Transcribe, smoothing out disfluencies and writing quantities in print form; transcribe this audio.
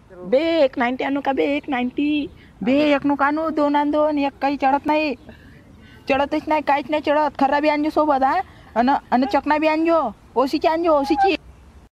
बे 190 आणू का बे 190 बे एक नुक आणू 2 आण 2 एक काही चढत नाही चढतच नाही काहीच नाही चढत खराबी आणजो सोबत हा अन चकना बी आणजो ओसीची आणजो ओसीची